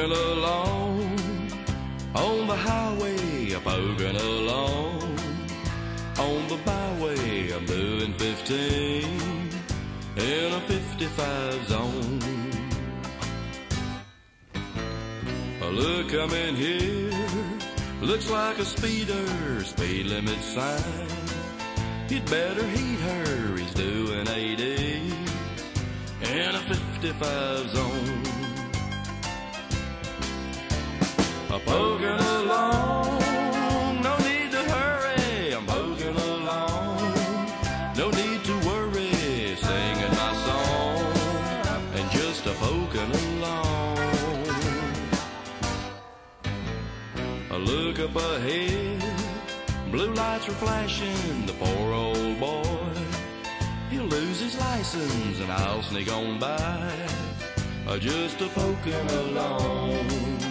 poking along on the highway, I'm poking along on the byway. I'm doing 15 in a 55 zone. Look, I'm in here, looks like a speeder, speed limit sign. You'd better heed her, he's doing 80 in a 55 zone. Poking along, no need to hurry, I'm poking along, no need to worry, singing my song, and just a poking along. I look up ahead, blue lights are flashing, the poor old boy, he'll lose his license and I'll sneak on by, just a poking along.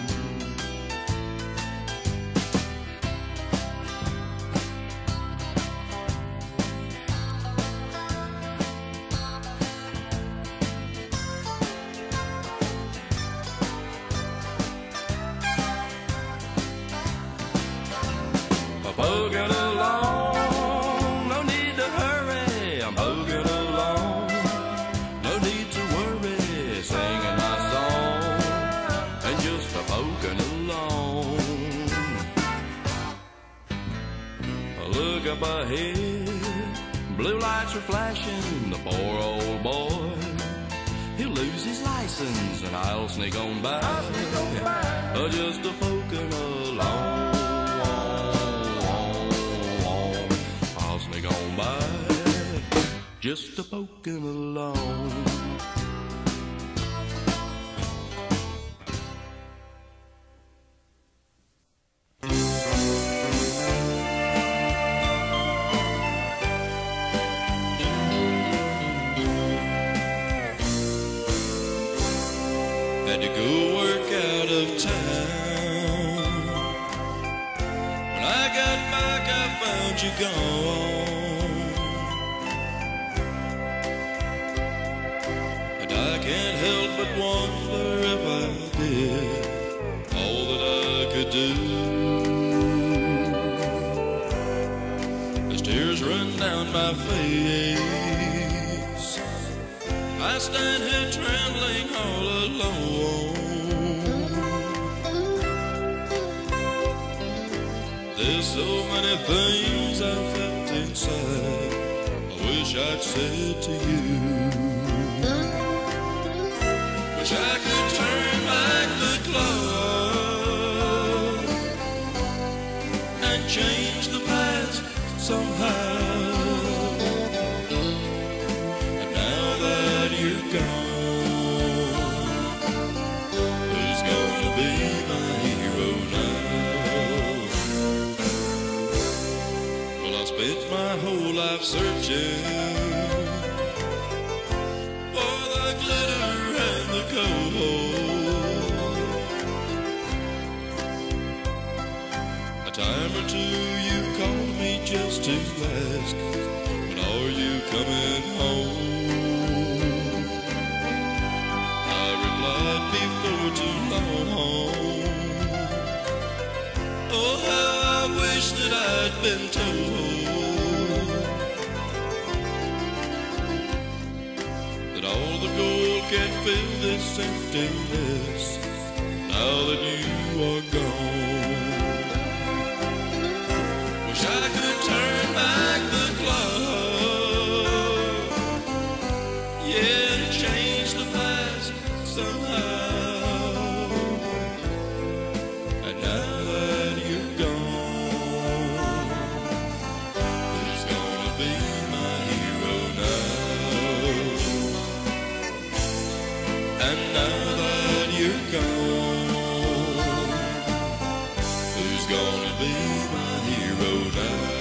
Poking along, no need to hurry, I'm poking along, no need to worry, singing my song, and just a poking along. I look up ahead, blue lights are flashing, the poor old boy, he'll lose his license and I'll sneak on by, just a poking along. Gone by, just a poking along. Had to go work out of town. When I got back, I found you gone. I can't help but wonder if I did all that I could do. As tears run down my face, I stand here trembling all alone. There's so many things I felt inside I wish I'd said to you. Wish I could turn back the clock and change the past somehow. And now that you're gone, who's gonna be my hero now? Well, I spent my whole life searching for the glitter and the cold. A time or two you called me just to ask, when are you coming home? I replied before too long. Oh, how I wish that I'd been told that all the gold can't fill this emptiness now that you are gone. Wish I could turn back the clock, yeah, to change the past somehow. And now that you're gone, who's gonna be my hero now? And now that you're gone, who's gonna be my hero now?